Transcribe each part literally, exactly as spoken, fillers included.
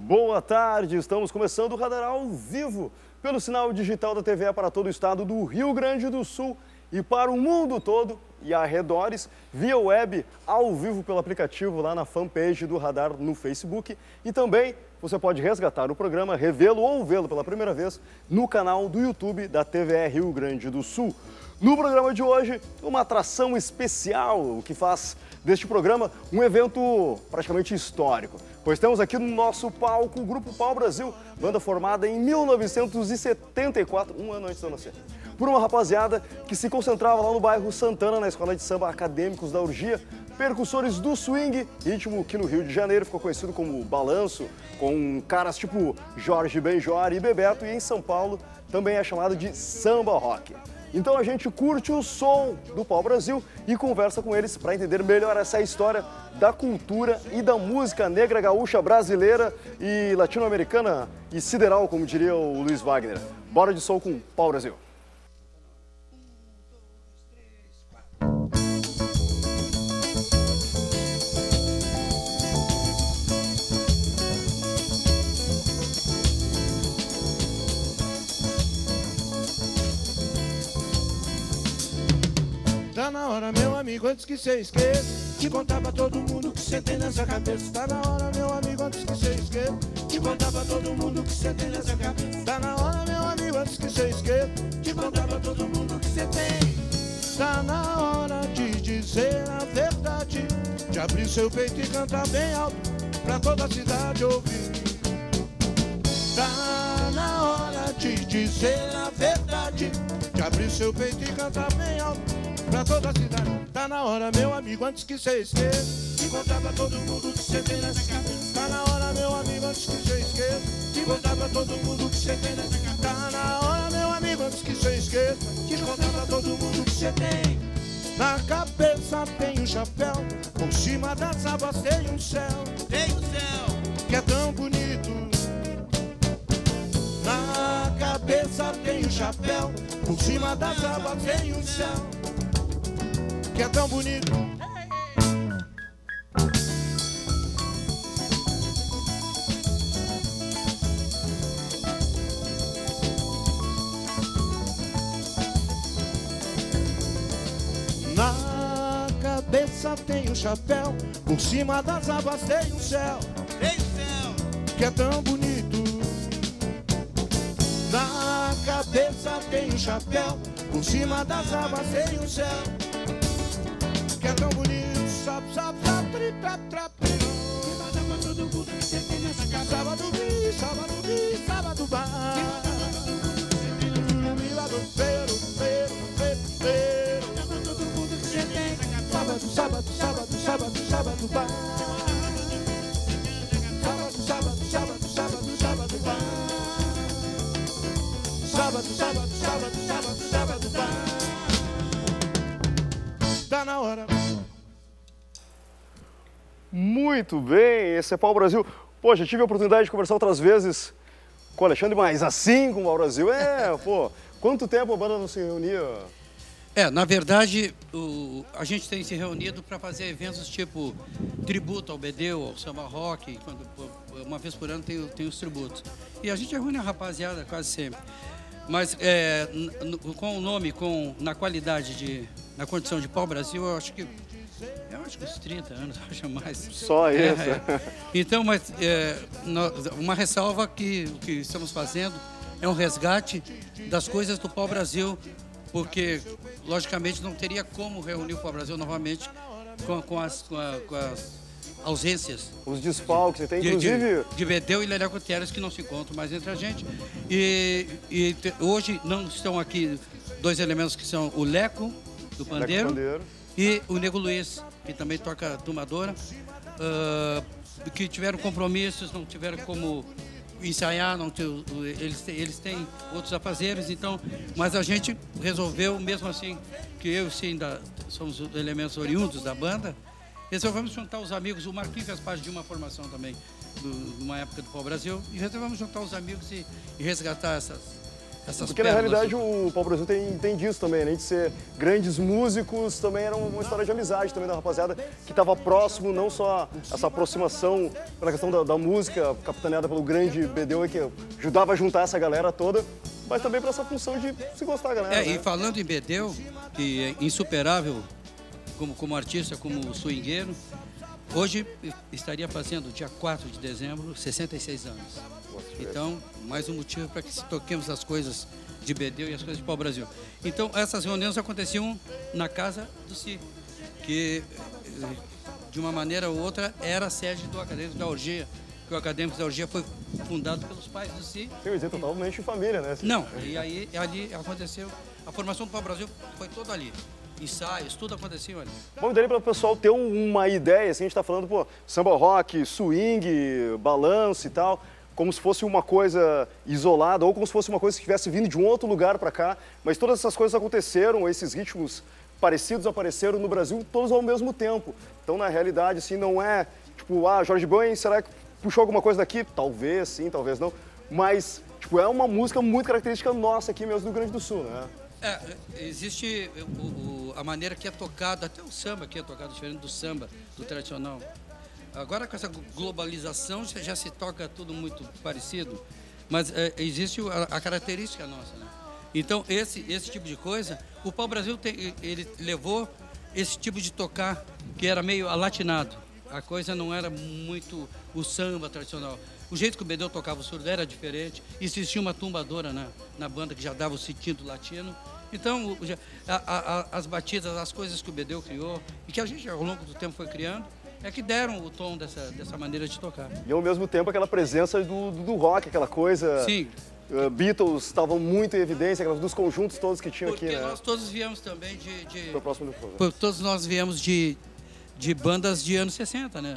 Boa tarde, estamos começando o Radar ao vivo pelo sinal digital da T V E para todo o estado do Rio Grande do Sul e para o mundo todo e arredores, via web, ao vivo pelo aplicativo lá na fanpage do Radar no Facebook. E também você pode resgatar o programa, revê-lo ou vê-lo pela primeira vez no canal do YouTube da T V E Rio Grande do Sul. No programa de hoje, uma atração especial, o que faz deste programa um evento praticamente histórico. Pois temos aqui no nosso palco o Grupo Pau Brasil, banda formada em mil novecentos e setenta e quatro, um ano antes de eu nascer, por uma rapaziada que se concentrava lá no bairro Santana, na escola de samba Acadêmicos da Urgia, percussores do swing, ritmo que no Rio de Janeiro ficou conhecido como balanço, com caras tipo Jorge Benjor e Bebeto, e em São Paulo também é chamado de samba rock. Então a gente curte o som do Pau Brasil e conversa com eles para entender melhor essa história da cultura e da música negra gaúcha brasileira e latino-americana e sideral, como diria o Luiz Wagner. Bora de som com Pau Brasil. Tá na hora, meu amigo, antes que cê esqueça, de contar pra todo mundo que cê tem nessa cabeça. Tá na hora, meu amigo, antes que cê esqueça, de contar pra todo mundo que cê tem nessa cabeça. Tá na hora, meu amigo, antes que cê esqueça, de contar pra todo mundo que cê tem. Tá na hora de dizer a verdade, de abrir seu peito e cantar bem alto pra toda a cidade ouvir. Tá na hora de dizer a verdade, de abrir seu peito e cantar bem alto pra toda a cidade. Tá na hora, meu amigo, antes que cê esqueça, de contar pra todo mundo que cê tem nessa cabeça. Tá na hora, meu amigo, antes que cê esqueça, de contar pra todo mundo que cê tem nessa cabeça. Tá na hora, meu amigo, antes que cê esqueça, de contar pra todo mundo que cê tem. Na cabeça tem um chapéu, por cima das abas tem um céu. Tem um céu que é tão bonito. Na cabeça tem um chapéu, por cima das abas tem um céu que é tão bonito. Na cabeça tem um chapéu, por cima das abas tem um céu, tem um céu que é tão bonito. Na cabeça tem um chapéu, por cima das abas tem um céu que é tão bonito. Sabe, sabe, sabe, tri, trap, trap. Manda pra todo mundo que cê tem nessa casa. Sábado vi, sábado vi, sábado bar. Sábado, feiro, feiro, feiro. Manda pra todo mundo que cê tem. Sábado, sábado, sábado, sábado, sábado bar. Sábado, sábado, sábado, sábado, sábado bar. Sábado, sábado, sábado, sábado, sábado bar. Tá na hora. Muito bem, esse é Pau Brasil. Pô, já tive a oportunidade de conversar outras vezes com o Alexandre, mas assim com o Pau Brasil, é, pô, quanto tempo a banda não se reunia? É, na verdade, o, a gente tem se reunido para fazer eventos tipo tributo ao Bedeu, ao samba rock, quando, uma vez por ano tem, tem os tributos. E a gente reúne a rapaziada quase sempre. Mas é, com o nome, com, na qualidade, de, na condição de Pau Brasil, eu acho que, eu acho que uns trinta anos, acho mais. Só isso. É, é. Então, mas é, uma ressalva que o que estamos fazendo é um resgate das coisas do Pau Brasil, porque, logicamente, não teria como reunir o Pau Brasil novamente com, com, as, com, a, com as ausências. Os desfalques, você tem de, inclusive... De, de Bedeu e Lélia Gutierrez, que não se encontram mais entre a gente. E, e te, hoje não estão aqui dois elementos que são o Leco, do pandeiro, Leco Pandeiro, e o Nego Luiz, que também toca tumadora, uh, que tiveram compromissos, não tiveram como ensaiar, não, eles, eles têm outros afazeres, então, mas a gente resolveu, mesmo assim, que eu e o Sim da, somos elementos oriundos da banda, resolvemos juntar os amigos. O Marquinhos faz parte de uma formação também, de uma época do Pau Brasil, e resolvemos juntar os amigos e, e resgatar essas, essas Porque na realidade pérolas. o Pau Brasil tem, tem disso também, além de ser grandes músicos, também era uma história de amizade também da rapaziada que estava próximo, não só essa aproximação pela questão da, da música, capitaneada pelo grande Bedeu, que ajudava a juntar essa galera toda, mas também para essa função de se gostar da galera. É, né? E falando em Bedeu, que é insuperável como, como artista, como swingueiro, hoje estaria fazendo, dia quatro de dezembro, sessenta e seis anos. Então, mais um motivo para que se toquemos as coisas de Bedeu e as coisas de Pau Brasil. Então, essas reuniões aconteciam na casa do C I, que, de uma maneira ou outra, era a sede do Acadêmico da Orgia, que o Acadêmico da Orgia foi fundado pelos pais do C I. Tem dizer totalmente em família, né? Não, e aí ali aconteceu, a formação do Pau Brasil foi toda ali. Ensaios, tudo aconteceu ali. Bom, daí para o pessoal ter uma ideia, assim, a gente está falando, pô, samba rock, swing, balanço e tal, como se fosse uma coisa isolada ou como se fosse uma coisa que tivesse vindo de um outro lugar para cá, mas todas essas coisas aconteceram, esses ritmos parecidos apareceram no Brasil todos ao mesmo tempo. Então, na realidade, assim, não é tipo, ah, Jorge Ben, será que puxou alguma coisa daqui? Talvez sim, talvez não, mas tipo, é uma música muito característica nossa aqui mesmo do Rio Grande do Sul, né? É, existe o, o, a maneira que é tocado, até o samba que é tocado diferente do samba, do tradicional. Agora com essa globalização já, já se toca tudo muito parecido, mas é, existe a, a característica nossa, né? Então esse, esse tipo de coisa, o Pau Brasil tem, ele levou esse tipo de tocar que era meio alatinado. A coisa não era muito o samba tradicional. O jeito que o Bedeu tocava o surdo era diferente. Existia uma tumbadora na, na banda que já dava o sentido latino. Então, o, a, a, as batidas, as coisas que o Bedeu criou e que a gente ao longo do tempo foi criando, é que deram o tom dessa, dessa maneira de tocar. E ao mesmo tempo aquela presença do, do, do rock, aquela coisa... Sim. Uh, Beatles estavam muito em evidência, aquelas dos conjuntos todos que tinham Porque aqui, né? nós todos viemos também de... de Foi o próximo do programa. por, todos nós viemos de, de bandas de anos sessenta, né?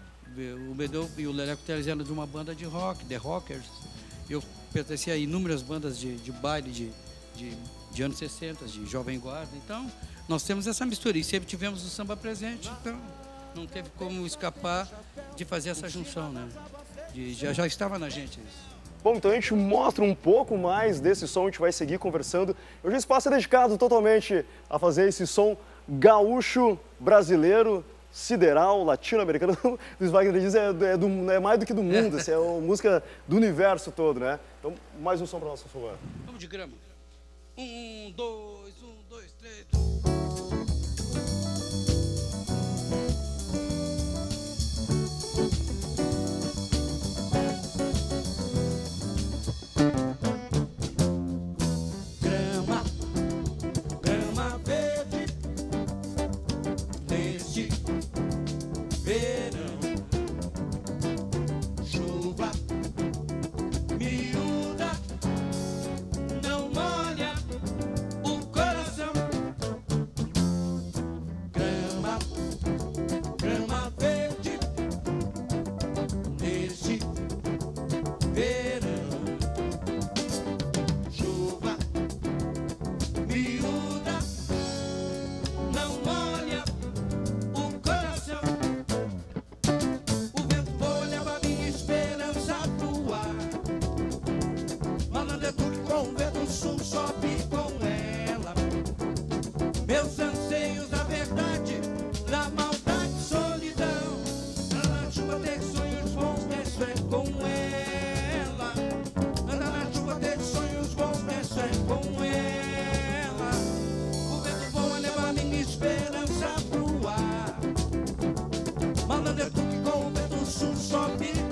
O Bedeu e o Leleco Teles eram de uma banda de rock, The Rockers. Eu pertencia a inúmeras bandas de, de baile de, de, de anos sessenta, de Jovem Guarda. Então, nós temos essa mistura e sempre tivemos o samba presente. Então, não teve como escapar de fazer essa junção, né? De, já, já estava na gente isso. Bom, então a gente mostra um pouco mais desse som, a gente vai seguir conversando. Hoje o espaço é dedicado totalmente a fazer esse som gaúcho, brasileiro, sideral, latino-americano. Luiz Wagner diz é, é, do, é mais do que do mundo, assim, é uma música do universo todo, né? Então, mais um som para nós, por favor. Vamos de grama. Um, dois, um, dois, três... Malandro é tu que com o vento sul sobe